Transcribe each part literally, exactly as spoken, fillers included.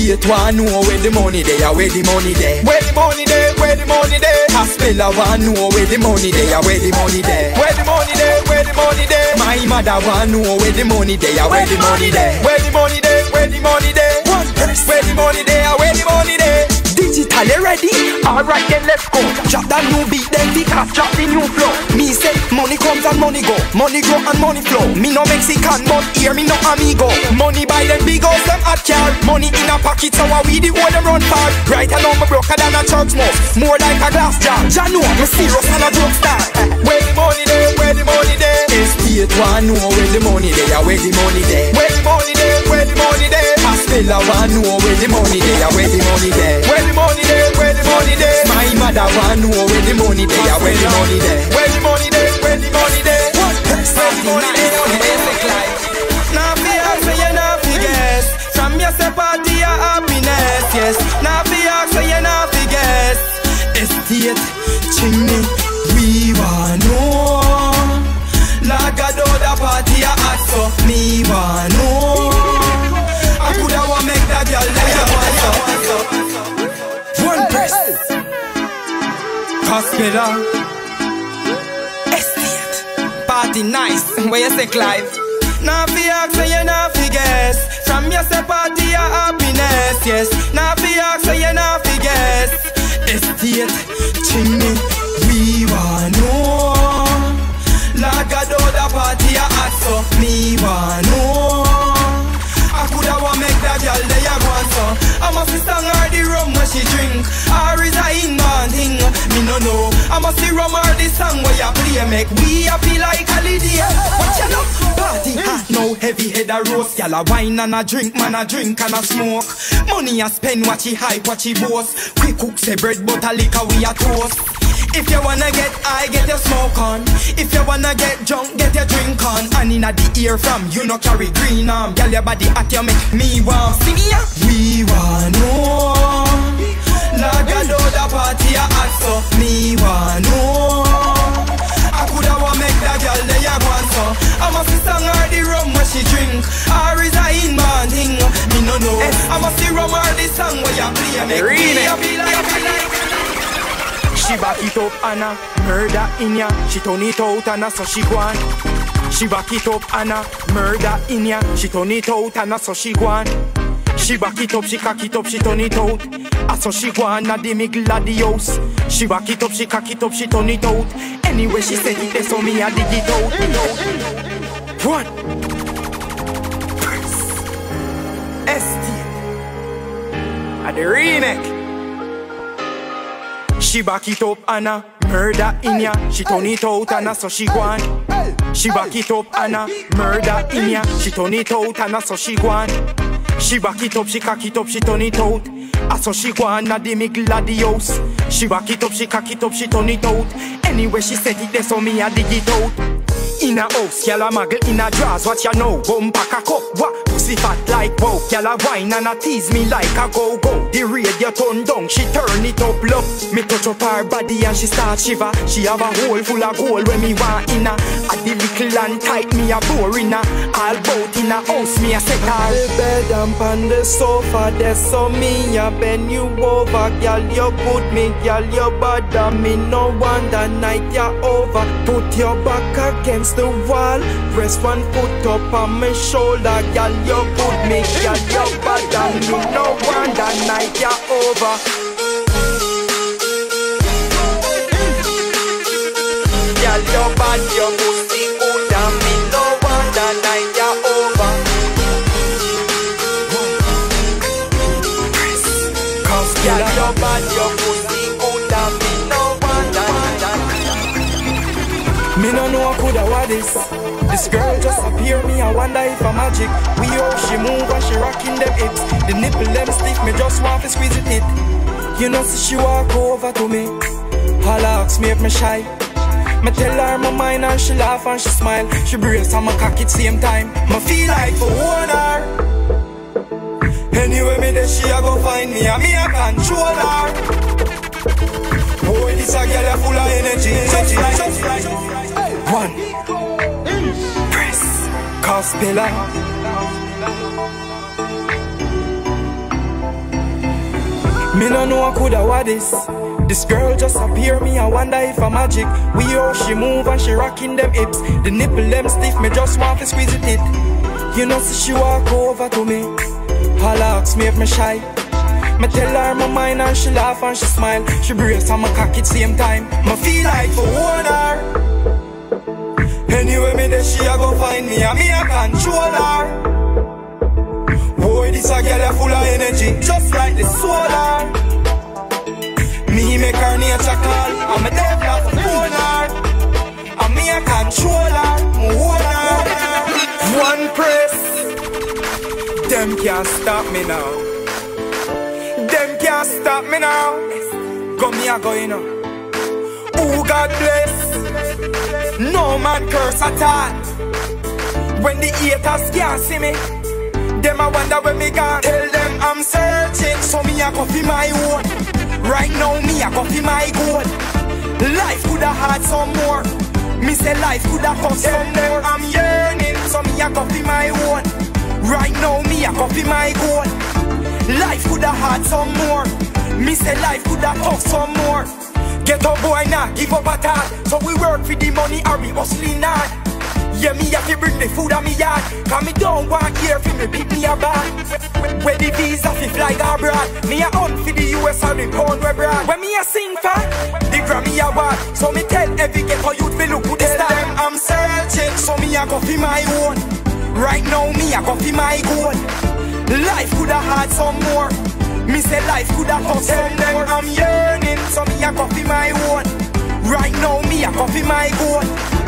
Estate want know where the money there, where the money there. Where the money there, where the money there. Hospital want know where the money there, where the money there. Where the money there, where the money there. My mother want know where the money there, where the money there. Where the money there, where the money there. One person. Where the money there, where the money there. Digital, you ready? Alright then let's go. Drop that new beat then because drop the new flow. Me say money comes and money go. Money grow and money flow. Me no Mexican but hear me no amigo. Money buy them big house them hot car. Money in a pocket so I we the one them run far. Right along me broker than a church mouse. More like a glass jar. Jah know me serious and a drug star. Where the money there, where the money there. Estate want know where the money there, where the money there. Where the money there, where the money there. Hospital want know where the money there, where the money there. Where the money there, where the money there. My mother want know where the money there, where the money there. Where the money there, where the money there. Where the money there, where the money there. Now fear so you not forget. From your party your happiness, yes. Now fear so you not forget. Estate, chimney, we want know. Like a do the party a hot so me want know. I coulda want make that girl like a want so. One press. Hospital. Estate. Party nice. Where you say Clive? Now fi ask so you not forget. From your say party your happiness, yes. Now fi ask so you not forget. Estate, chimney, we want know. Like a do the party a hot so me want know. I coulda want make that girl they a want so. I must see song or the rum when she drink, or is a inbound thing, me no know. I must see rum or the song where you play make we happy like holiday. Watch your love party hot now, heavy head a roast. Y'all a wine and a drink, man a drink and a smoke. Money a spend, watch it hype, watch it boast. Quick cook say bread butter liquor we a toast. If you wanna get high, get your smoke on. If you wanna get drunk, get your drink on. And inna the ear from you no carry green arm. Girl your body hot, you make me warm. See me ya? We want know. Like a do the party a hot so me want know. I coulda want make that girl they a want so. I must see song or the rum when she drink, or is a inbound thing, me no know. I must see rum or the song where you play make me happy like, like. She back it up and a murder in ya. She turn it out and a so she go on. She back it up and a murder in ya. She turn it out and a so she go on. She back it up, she cock it up, she turn it out. A so she go on a the middle of the house. She back it up, she cock it up, she turn it out. Anyway she said it there so me a dig it out. One Estate a the remake. She back it up and a murder in ya. She turn it out and a so she go on. She back it up and a murder in ya. She turn it out and a so she go on. She back it up, she cock it up, she turn it out. A so she go on a the middle of the house. She back it up, she cock it up, she turn it out. Anyway she said it there so me a dig it out. In a house, y'all a muggle in a drawers, what you know? Bum pack a cup, what? Pussy fat like wow. Y'all a wine and a tease me like a go-go. The radio turn down, she turn it up low. Me touch up her body and she start shiver. She have a hole full of gold when me want in her. A the little and tight me a bore in her. All bout in a house me a set her. The bed and on the sofa, there's so me a bend you over. Girl you good me, girl you bother me. No wonder night you over. Put your back against the wall, rest one foot up on my shoulder. Girl you good me, girl you bother me. No wonder night you over. Girl you bad, you pussy good on me. No wonder night you over. Cause girl you bad, you pussy good on me. No wonder night. Me no know who coulda what this. This girl just appear me, I wonder if I'm magic. We hope she move and she rocking them hips. The nipple them stiff, me just want to squeeze it. it. You know see she walk over to me. Holla ask me if me shy. Me tell her my mind and she laugh and she smile. She brace and my cock at same time. Me feel like for one her. Anyway me there she a go find me and me a control her. Boy this a girl full of energy, energy, energy. One press Cospilla. Me no know I coulda what this. This girl just appear, me I wonder if a magic. We how she move and she rocking them hips. The nipple them stiff, me just want to squeeze it it. You know see she walk over to me. Holla ask me if me shy. Me tell her my mind and she laugh and she smile. She brace and me cock it same time. Me feel like for one her. Anyway me there she a go find me and me a control her. Boy this a girl full of energy, just like the solar. Me make her nature call, and me develop a owner. And me a controller, me owner. One press, them can't stop me now. Them can't stop me now. Go me a go you know. Oh God bless, no man curse at all. When the haters can't see me, them a wonder when me gone. Tell them I'm searching, so me a go for my own. Right now me a go for my goal. Life coulda had some more. Me say life coulda cost some more. I'm yearning, so me a go for my own. Right now me a go for my goal. Life coulda had some more. Me say life coulda cost some more. Get up boy now, give up at all. So we work for the money and we hustling hard. Yeah, me have to bring the food on me yard. Cause me don't want here for me beat me a bad. Where the visa fi fly abroad. Me a hunt for the U S and the pound we broad. When me a sing for the Grammy award. So me tell every ghetto youth fi look who they start. Them I'm searching, so me a go fi my own. Right now me a go fi my goal. Life coulda had some more. Me say life coulda cost some more. I'm yearning, so me a go fi my own. Right now me a go fi my goal.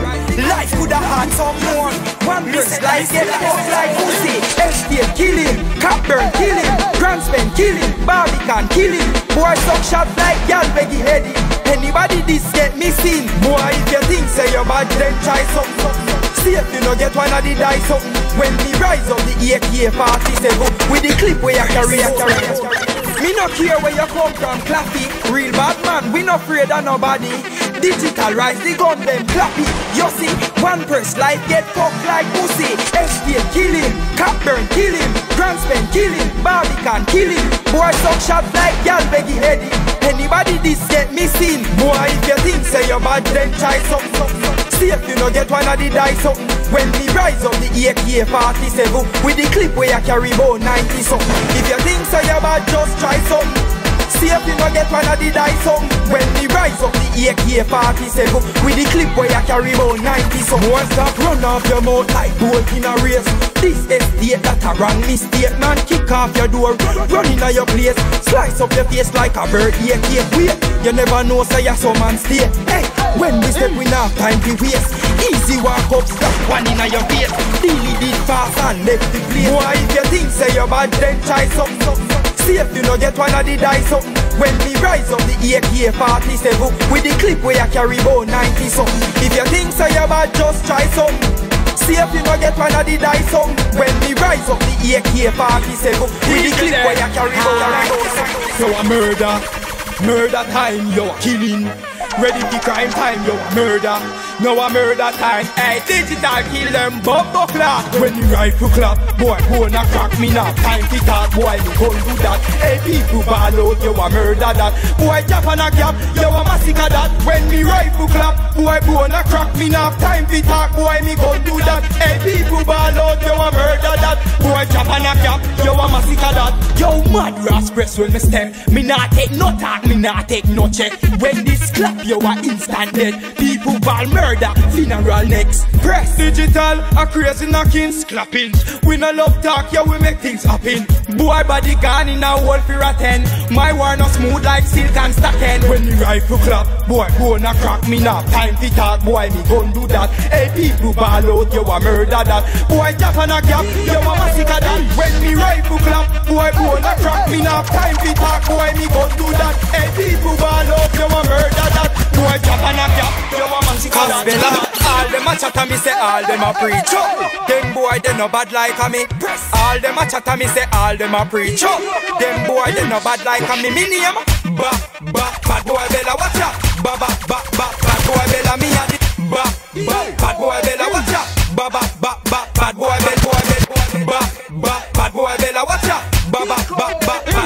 Life coulda had some more. One verse life get fucked like pussy. Estate kill him, Capburn kill him, Grandspend kill him, Barbican kill him. Boy suck shot like y'all beggy heady. Anybody this get missing. Boy if you think say you're bad then try something. See if you no get one of the die something. When me rise up the A K forty-seven with the clip where you carry a carry. Me no care where you come from, Clappy. Real bad man, we no afraid of nobody. Digital rise, the gun them clappy. You see, one press life get fucked like pussy. Estate kill him, Capburn kill him, Grandspend kill him, Barbican kill him. Boy suck shot like y'all beggy heady. Anybody this get missing. Boy if you think say you're bad then try something. See if you no get one of the die something. When me rise up the A K forty-seven with the clip where you carry about ninety something. If you think say you're bad just try something. See if you no get one of the die something. When me rise up the A K forty-seven with the clip where you carry about ninety something. One stop run off your mouth like bolt in a race. This estate that a wrong mistake. Man kick off your door, run in your place. Slice up your face like a birthday cake. Wait, you never know say you're some man stay. Hey, when we step we not time to waste. Easy walk up, stop one in your face. Dilly did fast and left the place. Boy if you think say you're bad then try something. See if you no get one of the die something. When me rise up the A K forty-seven with the clip where you carry about ninety something. If you think say you're bad just try something. See if you no get one of the die something. When me rise up the A K forty-seven with the clip where you carry about ninety something. You a murder, murder time, you a killing. Ready for crime time, you a murder. Now a murder time, hey, digital kill them, bumbo clap. When you rifle clap, boy, gonna crack me now. Time to talk, boy, me gon' do that. Hey, people ball out, you a murder that. Boy, jump on a gap, you a massacre that. When me rifle clap, boy, gonna crack me now. Time to talk, boy, me gon' do that. Hey, people ball out, you a murder that. Boy, jump on a gap, you a massacre that. Yo, mad raspress when me step. Me not take no talk, me not take no check. When this clap, you a instant dead. People ball murder. Murder, funeral next. Press digital, a crazy knockings, clapping. We no love talk, yeah we make things happen. Boy body gone in a hole for a ten. My war no smooth like silk and stacking. When the rifle clap, boy gonna crack me now. Time to talk, boy me gon' do that. Hey people ball out, you a murder that. Boy jump on a gap, you a massacre that. When me rifle clap, boy gonna crack me now. Time to talk, boy me gon' do that. Hey people ball out, you a murder that. Boy jump on a gap, you a massacre that. All them a chat and me say all them a preach up. Them boy they no bad like a me. All them a chat and me say all them a preach up. Them boy they no bad like a me. Me name Ba ba bad boy Bella watch out. Ba ba ba ba bad boy Bella me a the Ba ba bad boy Bella watch out. Ba ba ba ba bad boy Bella boy Bella. Ba ba bad boy Bella watch out. Ba ba ba ba bad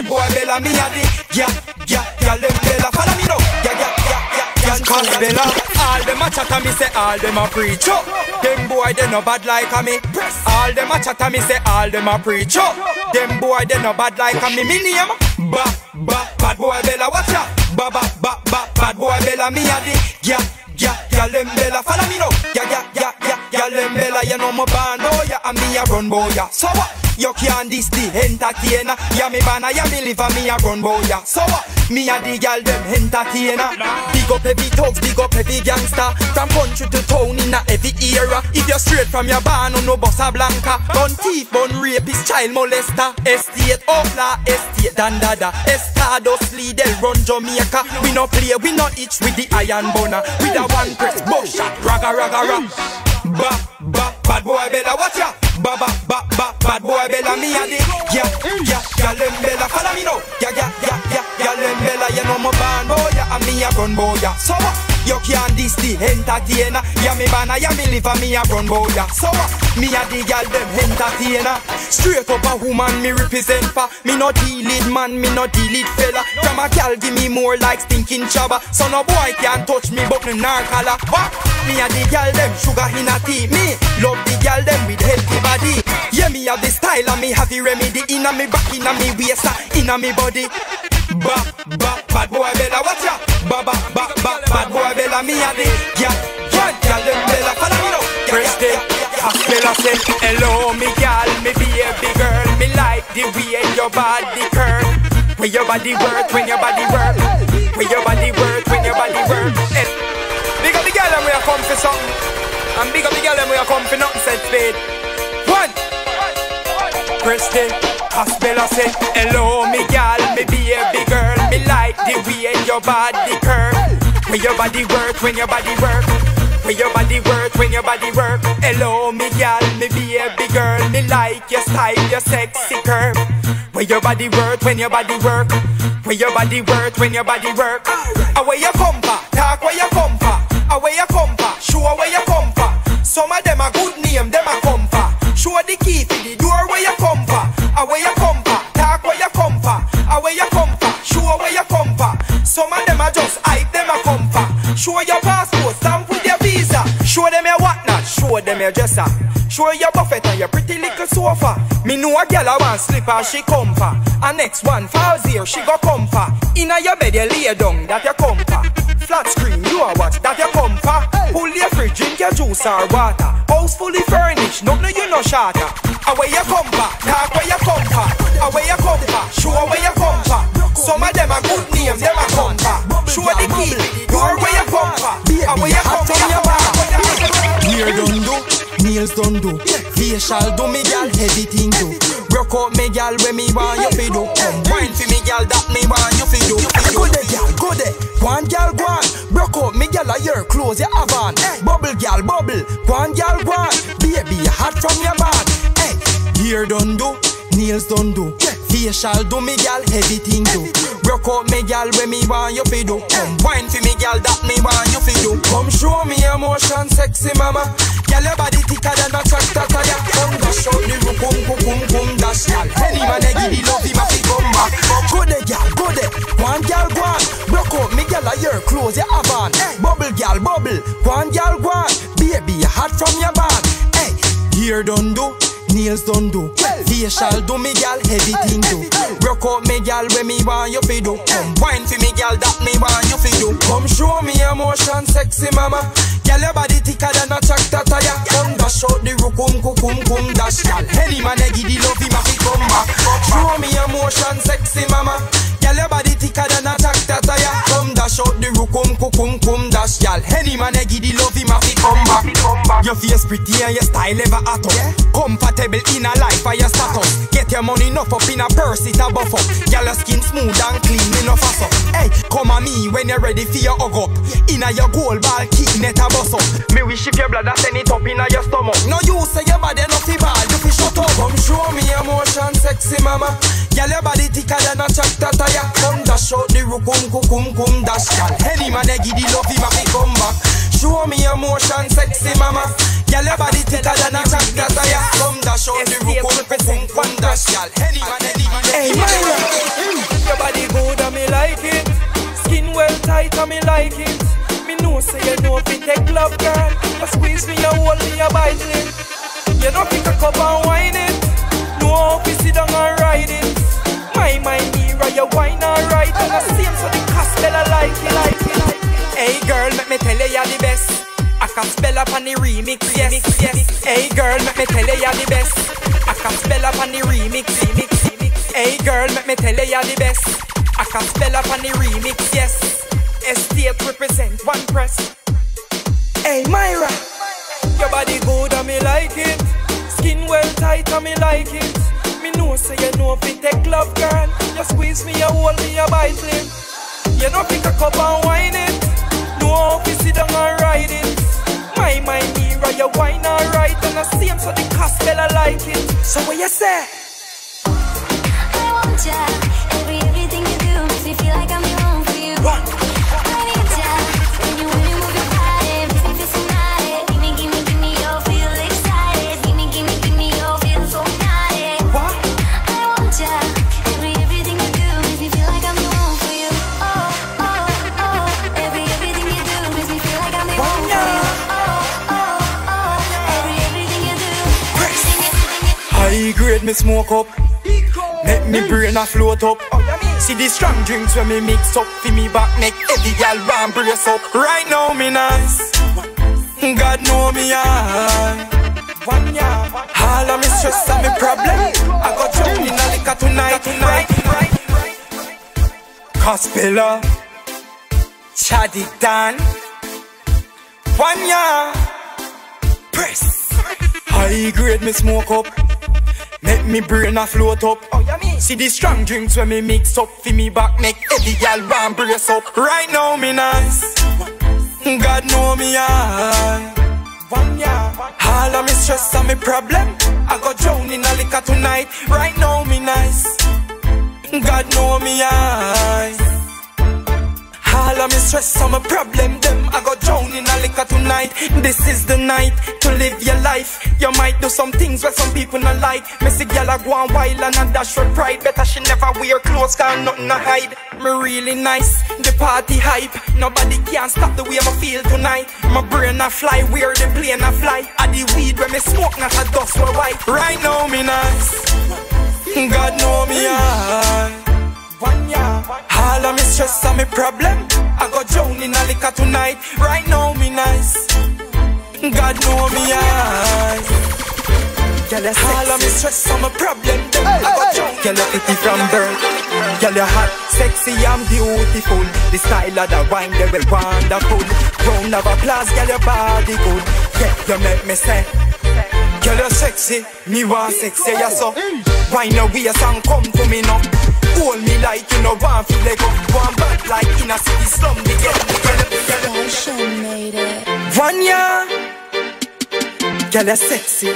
bad boy Bella, me a the yeah, yeah, yeah, them Bella. Follow me now, yeah, yeah, yeah, yeah, yeah, call Bella. All them a chat and me say all them a preach up. Them boy they no bad like a me. All them a chat and me say all them a preach up. Them boy they no bad like a me. Me name ba ba bad boy Bella. Watch out, ba ba ba ba bad boy Bella. Me a the yeah, yeah, yeah, them Bella. Follow me now, yeah, yeah, yeah, yeah, yeah, them Bella. You know my band boy, yeah, and me a run boy, yeah. So what? You can't diss the entertainer. Yeah, me banner, yeah, me live and me a run boy, yeah. So what? Me a the girl them entertainer. Big up every thugs, big up every gangster. From country to town in a every era. If you're straight from your barn, no bossa blanca. Bun thief, bun rapist, child molester. Estate outlaw, estate dandada. Estardust lead, they'll run Jamaica. We no play, we no itch with the iron boner. With a one press, bush shot, raga raga rag. Ba, ba, bad boy Bella, watch ya. Ba, ba, ba, ba, bad boy Bella, me a the yeah, yeah, yeah, them Bella. Follow me now, yeah, yeah, yeah, yeah, yeah, them Bella. You know my band boy, yeah, and me a run boy, yeah. So what? You can't diss the entertainer. Yeah, me banner, yeah, me live and me a run boy, yeah. So what? Me a the girl them entertainer. Straight up a woman me represent for. Me no deal it man, me no deal it fella. From a girl give me more like stinking chaba. So no boy can't touch me but me narcala. What? Me a the girl them sugar in a tea. Me love the girl them with healthy body. Yeah, me have the style and me have the remedy. Inna me back, inna me waist, inna me body. Ba, ba, bad boy Bella, watch ya. Ba, ba, ba, ba, bad boy Bella, me a the yeah, yeah, girl them Bella. Follow me now. First day, Bella say, hello me girl, me baby girl. Me like the way your body curl. When your body work, when your body work. When your body work, when your body work. Hey. Big up the girl and we are come for something. And big up the girl and we are come for nothing said spade. One. First day, Bella say, hello me girl, me baby girl. Me like the way your body curl. When your body work, when your body work. When your body work, when your body work. Hello me girl, me baby girl. Me like your style, your sexy curve. When your body work, when your body work. When your body work, when your body work. Away you come for, talk where you come for. Away you come for, show where you come for. Some of them a good name, them a come for. Show the key for the door where you come for. Away you come for, talk where you come for. Away you come for, show where you come for. Some of them a just hype, them a come for. Show your passport, stamp with your visa. Show them your whatnot, show them your dresser. Show your buffet and your pretty little sofa. Me know a girl a want slipper, she come for. And next one falls here, she go come for. Inna your bed you lay down, that you come for. Flat screen, you a watch, that you come for. Pull your fridge, drink your juice or water. House fully furnished, nothing you no shatter. Away you come for, talk where you come for. Away you come for, show where you come for. Some of them a good name, them a come for. Show the key, door where you come for. Away you come for. Hair done do, nails done do. Facial do, me gal, everything do. Broke out me gal when me want you fi do. Wine fi me gal that me want you fi do. Go there gal, go there. One gal go on. Broke out me gal a your clothes you have on. Bubble gal, bubble. One gal go on. Baby you hot from your bag. Hey, hair done do, nails done do. Facial do, me gal, everything do. Broke out me gal when me want you fi do. Come wine fi me gal that me want you fi do. Come show me emotion, sexy mama. Gal your body thicker than a tractor tire. Come dash out the room, boom, boom, boom, boom, dash gal. Any man a give the love him a fi come back. Go there gal, go there. One gal go on. Broke out me gal a your clothes you have on. Bubble gal, bubble. One gal go on. Baby you hot from your bag. Hey, hair done do, nails done do. Facial do, me gal, everything do. Broke out me gal when me want you fi do. Come wine fi me gal that me want you fi do. Come show me emotion, sexy mama. Gal your body thicker than a tractor tire. Come dash out the room, kum kum kum dash gal. Any man a give the love him a fi come back. Show me emotion, sexy mama. Gal your body thicker than a tractor tire. Come dash out the room, kum kum kum dash gal. Any man a give the love him a fi come back. Your face pretty and your style ever hot up. Comfortable in a life or your status. Get your money enough up in a purse, it a buff up. Girl your skin smooth and clean, enough ass up. Hey, come at me when you're ready for your hug up. Inna your gold ball, key net a bust up. Me wish if your blood a send it up inna your stomach. No you say your body no fi ball, you fi shut up. Come show me emotion, sexy mama. Girl your body thicker than a tractor tire. Come dash out the room, kum kum kum dash gal. Any man a give the love him a fi come back. Show me emotion, sexy mama. Girl your body thicker than a tractor tire. Come dash out the room, kum kum kum dash gal. Any man, any man. Hey, my like it. Me know say you know if it take love, girl. You squeeze me, you hold me, you bite it. You don't pick a cup and wine it. No, if you sit down and ride it. My, my mirror, you wine alright. And I see him so the gospel I like it, like it, like it. Hey girl, make me tell you you're the best. I can spell up on the remix, yes, yes. Hey girl, make me tell you you're the best. I can spell up on the remix, remix, remix. Hey girl, make me tell you you're the best. I can spell up on the remix, yes. Estate represent one press. Hey Myra, your body good and me like it. Skin well tight and me like it. Me know say you know if it take love, girl. You squeeze me, you hold me, you bite it. You know pick a cup and wine it. No, if you sit down and ride it. My, my mirror, you wine alright. And I see him so the gospel I like it. So what you say? I want ya. Every, everything you do makes me feel like I'm the one for you. One. I need ya. When you, when you move your body, makes me feel so nice. Give me, give me, give me your feel excited. Give me, give me, give me your feel so nice. What? I want ya. Every, everything you do makes me feel like I'm the one for you. Oh, oh, oh. Every, everything you do makes me feel like I'm the one for you. Oh, oh, oh. Every, everything you do. Everything, everything you do. High grade me smoke up. Make me brain a float up. See the strong drinks when me mix up. Feel me back make every girl run brace up. Right now me nice. God know me I. All of me stress and me problem. I got drowned in a liquor tonight, tonight, tonight. Cospella, Chaddy Dan, one ya press. High grade me smoke up. Make me brain a float up. See the strong drinks when me mix up. Feel me back make every girl run brace up. Right now me nice. God know me I. All of me stress and me problem. I got drowned in a liquor tonight. Right now me nice. God know me I. All of me stress and my problem them. I got drowned in a liquor tonight. This is the night to live your life. You might do some things where some people not like. Messy girl a go on wild and a dash for pride. Better she never wear clothes cause nothing to hide. Me really nice, the party hype. Nobody can stop the way I feel tonight. My brain a fly, where the plane a fly. A the weed when me smoke not a dust for white. Right now me nice. God know me I. All of me stress and me problem. I got drowned in a liquor tonight. Right now me nice. God know me I. All of me stress and me problem. I got drowned. Girl you pretty from birth. Girl you hot, sexy and beautiful. The style of the wine they will wonderful. Round of applause, girl your body good. Yeah, you make me say. Girl you sexy, me want sexy ya so. Wine away and come to me now. Hold me like you know one feel like one bad like in a city slum. They get me, Ocean made it. one ya. Girl you sexy.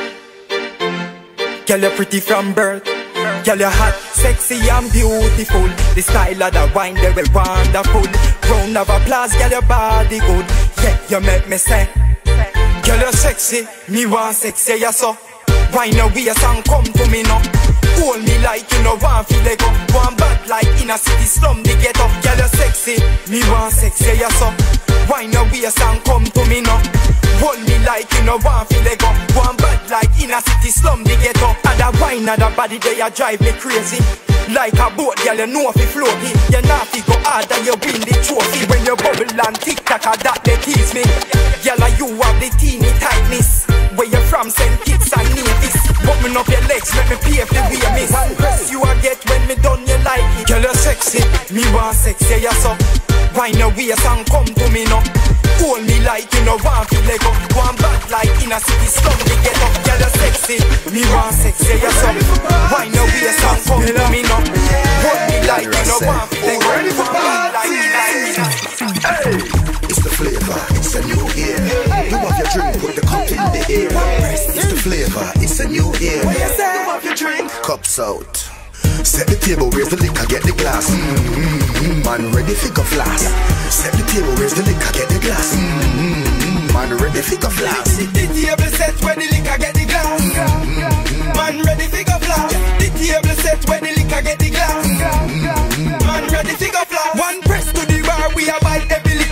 Girl you pretty from birth. Girl you hot, sexy and beautiful. The style of the wine they will wonderful. Round of applause, girl your body good. Yeah, you make me say. Girl you sexy, me want sexy ya so. Wine away and come to me now. Hold me like you know one feel like one bad like in a city slum. They get up, girl you sexy, me want sexy ya so. Wine away and come to me now. Hold me like you know one feel like one bad like in a city slum. They get up, and that wine and that body they a drive me crazy. Like a boat, girl you know if you float me. You not fi go hard and you win the trophy. When you bubble and tick tock a that they tease me. Girl you have the teeny tightness. Where you from Saint Kitts and Nevis. Open up your legs, let me pave the way miss. One press you a get when me done you like it. Girl you sexy, me want sexy ya so. Wine your waist and come to me now. Hold me like you know one feel like up. One bad like in a city slum. They get up, girl you sexy, me want sexy ya so. Wine your waist and come to me now. Hold me like you know one feel like up. One bad like in a city slum. Hey, it's the flavor, it's a new year. You have your drink, put the cup in the air. It's the flavor, it's a new year. You have your drink, cups out. Set the table, where's the liquor, get the glass. Mm-hmm, man ready, figure flask. Set the table, where's the liquor, get the glass. Mm-hmm, man ready, figure flask. The table set where the liquor get the glass. Man ready, figure flask. The table set where the liquor get the glass. Man ready, figure flask. One press to the bar, we are buy every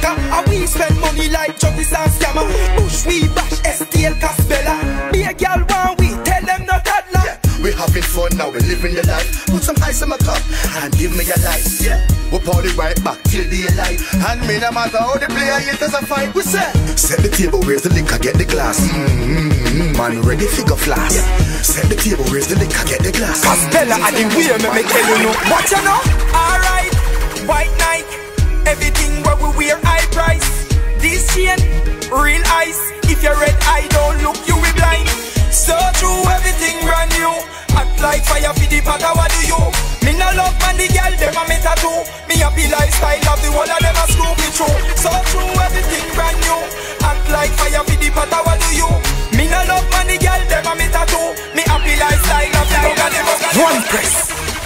police and scammer. Bush we bash, S T L Casbella. Be a girl one we, tell them not toddler. Yeah, we having fun now, we living the life. Put some ice in my cup and give me a light. Yeah, we party right back till daylight. And me no matter how the player it as a fight. We say, set the table, where's the liquor, get the glass. Mm-hmm, man ready, figure flash. Yeah. Set the table, where's the liquor, get the glass. Casbella and the way me me tell you no. Watch you know. Alright, white Nike, everything what we wear high price. This chain, real ice. If you're red eye don't look, you will blind. So true, everything brand new. Act like fire for the patter, what do you? Me no love man, the girl, them a me tattoo. Me happy lifestyle of the whole of them a screw me through. So true, everything brand new. Act like fire for the patter, what do you? Me no love man, the girl, them a me tattoo. Me happy lifestyle of the whole of them a screw me through. One press.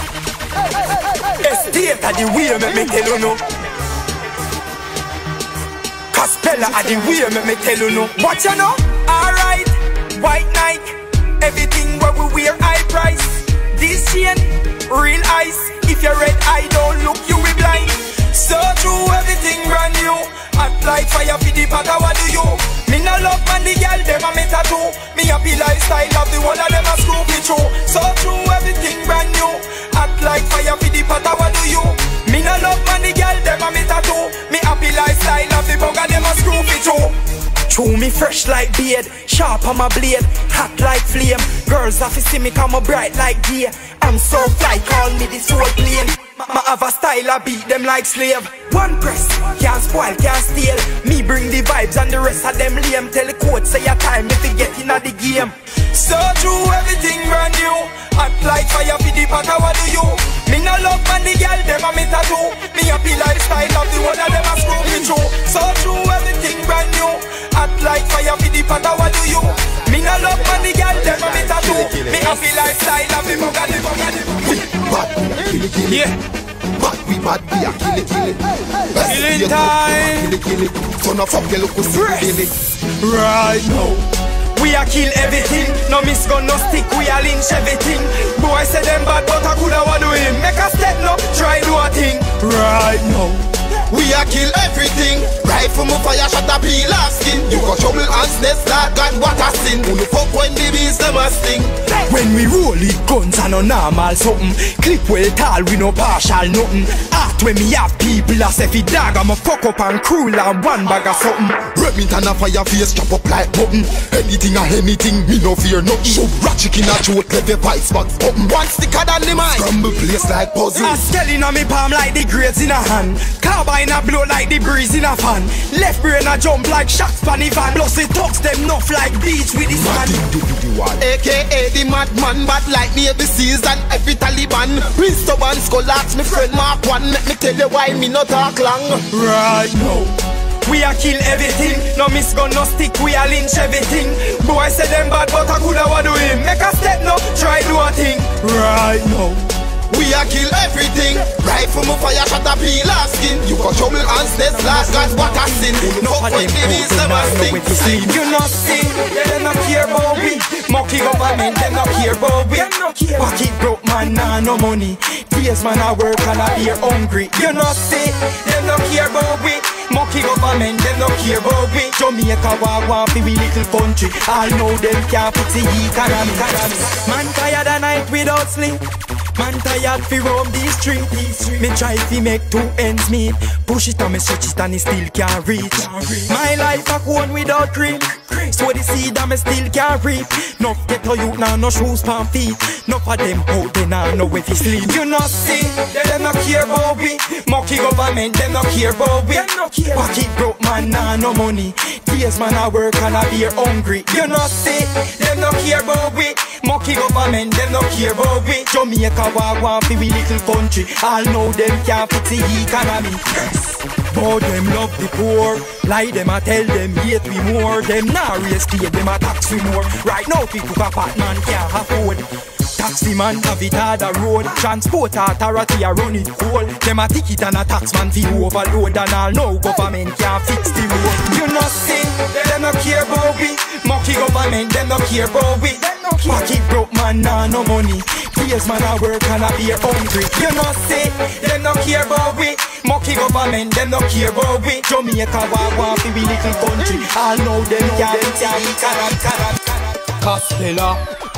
Estate a the way me me tell you no. Casbella a the way me me tell you no. Watch you know. Alright, white Nike, everything what we wear high price. This chain, real ice. If you're red eye don't look, you will blind. So true, everything brand new. Act like fire for the patter, what do you? Me no love man, the girl, them a me tattoo. Me happy lifestyle of the whole of them a screw me through. So true, everything brand new. Act like fire for the patter, what do you? Me no love man, the girl, them a me tattoo. Me happy lifestyle of the bugger, them a screw me through. True, me fresh like beard, sharp on my blade, hot like flame. Girls have to see me come bright like gear. I'm so fly, call me the soul plane. Ma have a style, I beat them like slave. One press, can't spoil, can't steal. Me bring the vibes and the rest of them lame. Tell the coach say your time if you get in the game. So true, everything brand new. Act like fire for the patter, what do you? Me no love man, the girl, them a me tattoo. Me happy lifestyle of the whole of them a screw me through. So true, everything brand new. Act like fire for the patter, what do you? Me no love man, the girl, them a me tattoo. Me happy lifestyle of the bugger, the bugger, the bugger. We bad, we a kill it, kill it. Yeah. Bad, we bad, we a kill it, kill it. Killing time. Kill it, kill it. Son of a girl, look who's kill it. Right now. We a kill everything, no miss gun, no stick, we a lynch everything. Boy say them bad, but I coulda what do him. Make a step no, try do a thing. Right now. We a kill everything. Right from a fire shot a peel off skin. You got trouble and snakes like God, what a sin. Who the fuck when the bees them a sting. When we roll it guns and no normal something. Clip well tall, we no partial nothing. Art when me have people as if it dog, I'ma fuck up and cruel and one bag of something. Remington a fire face chop up like button. Anything or anything, me no fear nothing. Shoot rat chicken a throat, let the vice box open. One sticker than the mine. Scramble place like puzzle. A skull in a me palm like the grades in a hand. Carbine a blow like the breeze in a fan. Left brain a jump like shots pan the van. Plus it talks them enough like beach with his man. A K A the madman, bad like Navy Seals and every Taliban. Prince Stubborn skull ask me friend Mark One. Let me tell you why me not talk long. Right now. We a kill everything, no miss gun, no stick, we a lynch everything. Boy say them bad, but I coulda what do him. Make a step no, try do a thing. Right now. We a kill everything. Right from a fire shot a peel off skin. You got trouble and snakes like God, what a sin. No fuck for when them the bees them a sting. You not see, they not care about we. Monkey government, them not care about we. Pocket broke man, nah no money. Days man a work and a beer hungry. You not see, them not care about we. Monkey government, them not care about we. Jamaica want want fi we little country. All know them can't fix the economy. Man tired a night without sleep. Man tired fi roam these streets. Me try fi make two ends meet. Push it and me stretch it and it still can't reach. My life a cone without cream. So the seed and me still can't reap. No get to you now, no shoes pan feet. No for them out they now know if you sleep. You not see, them not care about we. Monkey government, them not care about we. Pocket broke man, nah no money. Days man a work and a beer hungry. You not see, them not care about we. Monkey government, them not care about we. Jamaica want want fi we little country. All know them can't fix the economy. But them love the poor. Lie them a tell them hate we more. Them nah raise kid, them a tax we more. Right now people a fat man can't afford. Taxi man have it hard a road. Transport authority a run it cold. Them a ticket and a tax man fi overload. And all know government can't fix the road. You not see, them not care about we. Monkey government, them not care about we. Pocket broke man, nah no money. Days man a work and a beer hungry. You not see, them not care about we. Monkey government. government, them no care about we. Jamaica want want fi be little country. All know them can't see cannot cannot Costello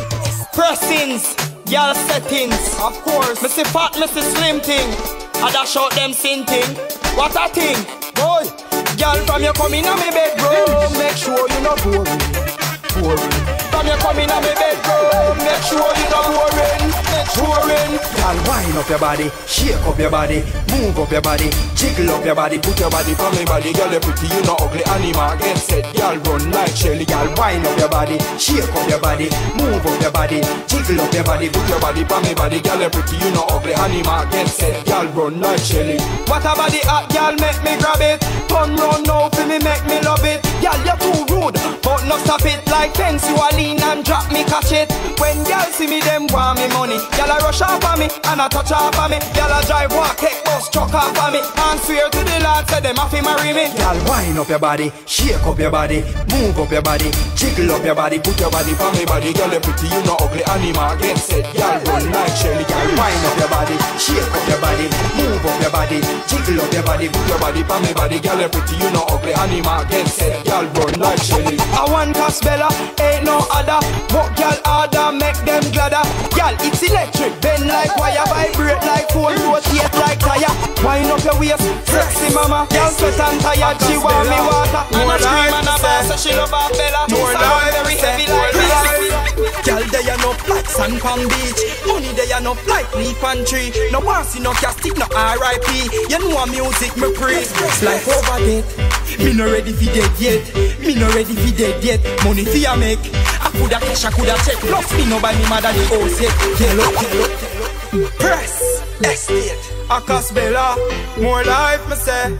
pressings, y'all settings. Of course, Missy Fat, Missy Slim thing. I dash out them sin thing. What a thing, boy. Y'all from you come in on me bedroom, make sure you not boring, boring. From you come in on me bedroom, make sure you not boring, boring. Y'all wind up your body, shake up your body, move up your body, jiggle up your body, put your body from me body. Girl, you pretty, you not ugly animal. Get set, y'all run like Shelly. Y'all wind up your body, shake up your body, move up your body, jiggle up your body, put your body from me body. Girl, you pretty, you not ugly animal. Get set, y'all run like Shelly. What a body hot, y'all make me grab it. Turn round now for me, make me love it. Y'all, you're too rude, but no stop it. Like fence, you a lean and drop me, catch it. When y'all see me, them want me money. Y'all a rush off on me, and a touch off on me. Y'all a drive, walk, take bus, truck off on me. And swear to the Lord, say them have to marry me. Y'all wind up your body, shake up your body, move up your body, jiggle up your body, put your body from me body. Girl, you pretty, you not ugly animal. Get set, y'all run like Shelly. Y'all wind up your body, shake up your body, move up your body, jiggle up your body, put your body from me body. Girl, you pretty, you not ugly animal. Get set, y'all run like Shelly. I want Costello, ain't no other. But y'all harder, make them gladder. Y'all, it's electric, bend like wire, vibrate like phone, rotate like tire. Wind up your waist, sexy mama. Y'all sweat and tired, she want me water. More life, and a boss, so she love her fella. More life, very heavy like this. Y'all, they are no like sand pan beach. Money, they are no like leaf and tree. No one see no castic, no R I P. You know music, me praise. Life over dead. Me no ready for dead yet. Me no ready for dead yet. Money for ya make. I coulda cash, I coulda check. Plus me no buy me mother the house yet. Yellow, yellow, press, estate. Akas Bella, more life me say.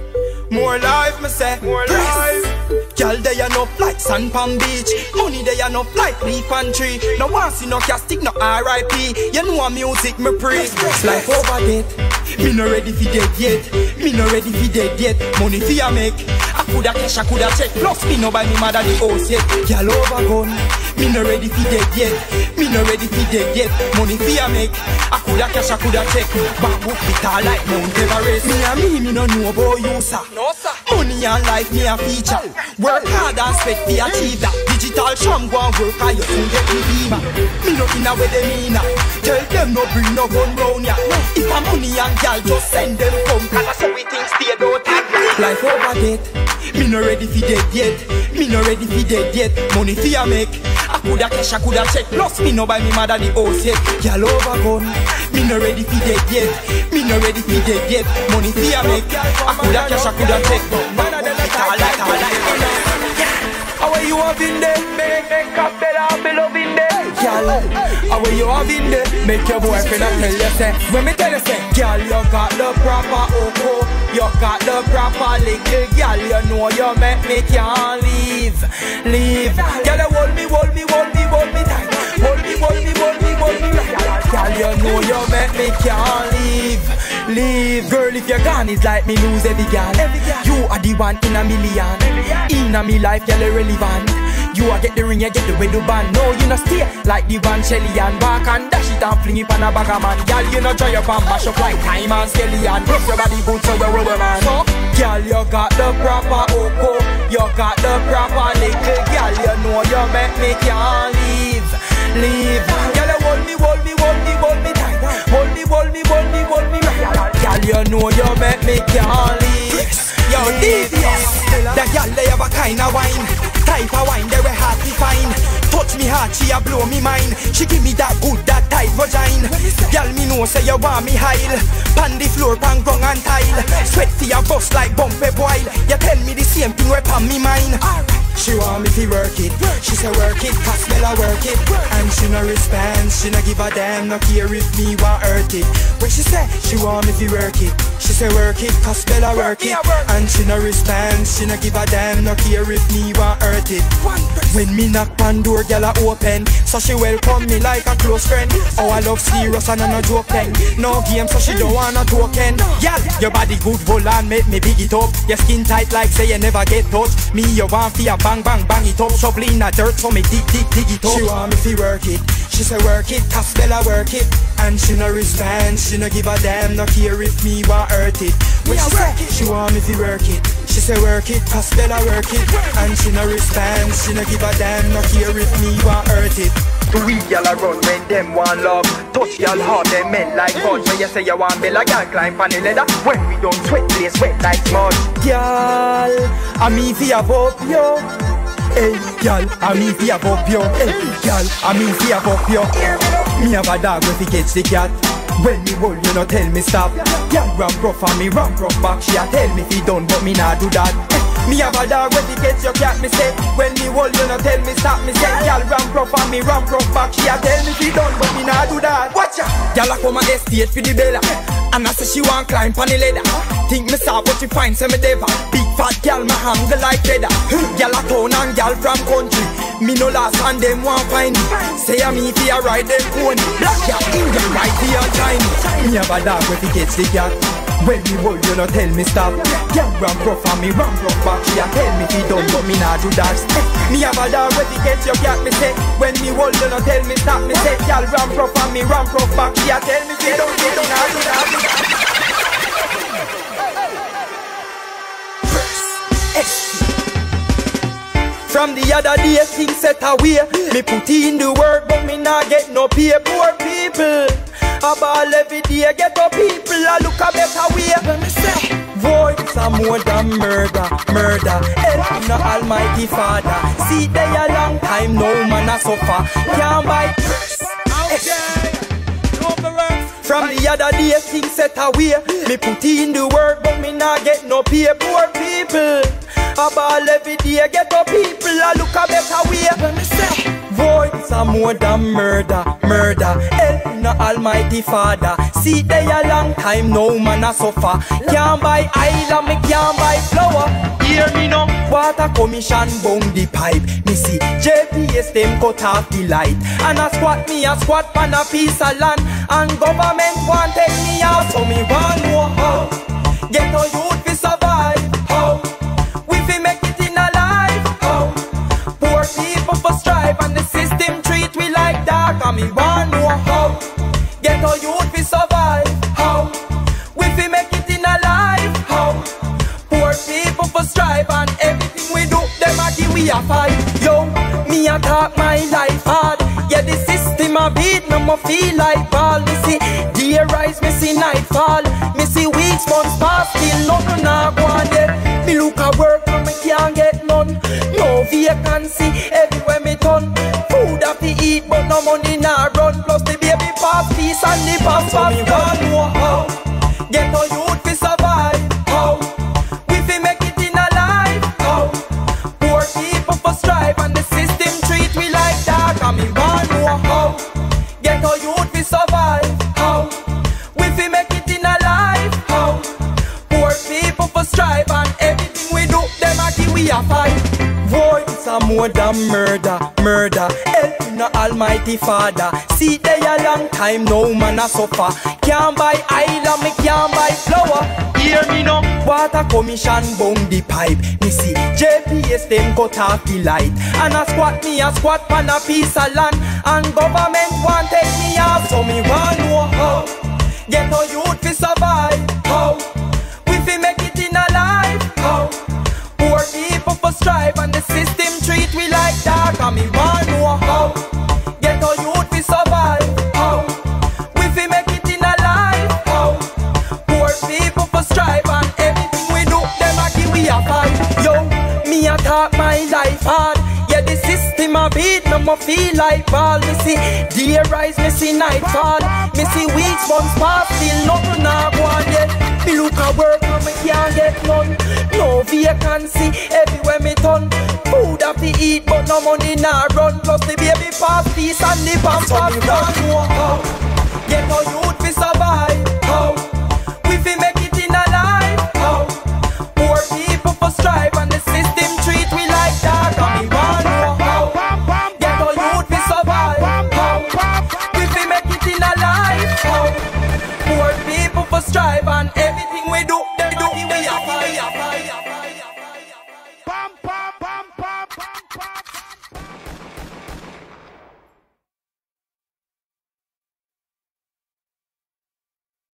More life me say. More life. Y'all they are no like sand pan beach. Money they are no like leaf and tree. No one see no castic, no R I P. You know music me praise. Life over dead. Me no ready for dead yet. Me no ready for dead yet. Money for ya make. I coulda cash, I coulda check. Plus me no buy me mother the house yet. Y'all over gone. Me no ready for dead yet. Me no ready for dead yet. Money for ya make. I coulda cash, I coulda check. Back up it all like Mount Everest. Me and me, me no know about you, sir. No, sir. Money and life me a feature. Work hard and sweat to achieve that. Digital sham go and work and you soon get me beamer. Me no inna where they mean a. Tell them no bring no gun round ya. If a money and gal just send them come. Cause that's how we think stay don't take. Life over dead. Me no ready for dead yet. Me no ready for dead yet. Money for ya make. I coulda cash, I coulda check. Plus me no buy me mother the house yet. Gal over gun. Me no ready for dead yet. Me no ready for dead yet. Money for ya make. I coulda cash, I coulda check. None of them like all like how you have in there? Make make up better, be loving there. Girl, how you have in there? Make your boyfriend tell you say. When me tell you say, girl, you got the proper oko, you got the proper little girl. You know you make me can't leave, leave. Girl, you hold me, hold me, hold me, hold me tight. Hold me, hold me, hold me, hold me right. Girl, you know you make me can't leave, leave. Girl, if you're gone, it's like me lose every girl. You are the one in a million. In a me life, you're irrelevant. You a get the ring, you get the wedding band. No, you no stay like the Van Shelly and back and dash it and fling it on a bag of man. Girl, you no dry up and mash up like time and skelly and brush your body good so you're rubber man. So, girl, you got the proper oko, you got the proper little girl. You know you make me can't leave, leave. Girl, you hold me, hold me, hold me, hold me tight. Hold me, hold me, hold me, hold me right. Girl, you know you make me can't leave. Yo, devious. That girl, they have a kind of wine. Type of wine, they were hard to find. Touch me heart, she a blow me mind. She give me that good, that tight vagina. Girl, me know say you want me high. Pan the floor, pan ground and tile. Sweat for your bust like bumpy boil. You tell me the same thing where pan me mine. She want me to work it. She say work it, cause Bella work it. And she no respond, she no give a damn. No care if me want hurt it. When she say she want me to work it, she say work it, cause Bella work it. And she no respond, she no give a damn. No care if me want hurt it. When me knock on door, girl a open. So she welcome me like a close friend. Oh, I love serious and I no joke thing. No game, so she don't want no token. Girl, your body good, hold on, make me big it up. Your skin tight like say you never get touched. Me you want for your bang bang bang it up, shoveling a dirt, so me dig dig dig it up. She want me fi work it, she say work it, Caspella work it. And she no respond, she no give a damn, no care if me want hurt it. When she say, she want me fi work it, she say work it, Caspella work it. And she no respond, she no give a damn, no care if me want hurt it. We y'all a run when them want love. Touch y'all hard, them men like buns. When you say you want me like y'all climb on the ladder. When we don't sweat, place wet like mud. Y'all, I me fi have up yo. Hey, y'all, I me fi have up yo. Hey, y'all, I me fi have up yo. Me have a dog when he gets the cat. When me hold you no tell me stop. Y'all ramp rough and me ramp rough back. She a tell me fi done but me nah do that. Me have a dog when he gets your cat, me say. When me hold you no tell me stop, me say. Y'all ramp rough and me ramp rough back. She a tell me fi done but me nah do that. Watch ya. Y'all a come a estate fi the bella. And I say she want climb pon the ladder. Think me saw but she find say me devil. Big fat gal me hang like feather. Gal a town and gal from country. Me no last and them want find me. Say a me fi a ride them pony. Black gal Indian right here and Chinese. Me have a dog when he gets the cat. When me hold you no tell me stop. Gal ramp rough and me ramp rough back. She a tell me fi done but me nah do that. Me have a dog when he gets your cat, me say. When me hold you no tell me stop, me say. Gal ramp rough and me ramp rough back. She a tell me fi done but me nah do that. From the other day, things set away. Me put in the work, but me not get no pay. Poor people, a ball every day. Get up people, I look a better way. When me say, voice are more than murder, murder. Help no Almighty Father. See they a long time, no man a suffer. Can't buy. From the other day, things set away. Me put in the work, but me not get no pay. Poor people, a ball every day. Get up people, I look a better way. When me say, voice are more than murder, murder. Help no Almighty Father. See they a long time, no man a suffer. Can't buy island, me can't buy flour. Hear me now, water commission bung the pipe. Me see J P S them cut off the light. And a squat me a squat pan a piece of land. And government want take me out, so me want know how. Get no youth fi survive, how? We fi make it in a life, how? Poor people for strive and the system treat we like dog. And me want know how. Get no youth fi survive, how? We fi make it in a life, how? Poor people for strive and everything we do, them a give we a fight. Yo, me a talk my life hard. Yeah, the system a beat, no more feel like ball. Me see day rise, me see night fall. Me see weeks, months pass, still nothing a go on yet. Me look a work, but me can't get none. No vacancy, everywhere me turn. Food a fi eat, but no money nah run. Plus the baby pass fees and the pass pass. Me want know how. Get no youth fi survive, how? We fi make it in a life, how? Poor people for strive and the system treat we like dog. And me want know how. Get no youth fi survive, how? We fi make it in a life, how? Poor people for strive and everything we do, them a give we a fight. Voice are more than murder, murder. Help no Almighty Father. See they a long time, no man a suffer. Can't buy island, me can't buy flour. Hear me now, water commission bung the pipe. Me see J P S them cut off the light. And a squat me a squat pan a piece of land. And government want take me off, so me want know how. Get no youth fi survive, how? We fi make it in a life, how? Poor people for strive and the system treat we like dog. And me want know how. Get no youth fi survive, how? We fi make it in a life, how? Poor people for strive and everything we do, them a give we a fight. Yo, me a talk my life hard. Yeah, the system a beat, no more feel like ball. Me see day rise, me see night fall. Me see weeks, months pass, still nothing a go on yet. Me look a work and me can't get none. No vacancy, everywhere me turn. Food a fi eat, but no money nah run. Plus the baby pass fees and the pampas. So me want know how. Get no youth fi survive, how? We fi make it in a life, how? Poor people for strive and the system treat we like dog. And me want know how. Get no youth fi survive, how? We fi make it in a life, how? Poor people for strive and everything we do, they do we a fire, fire.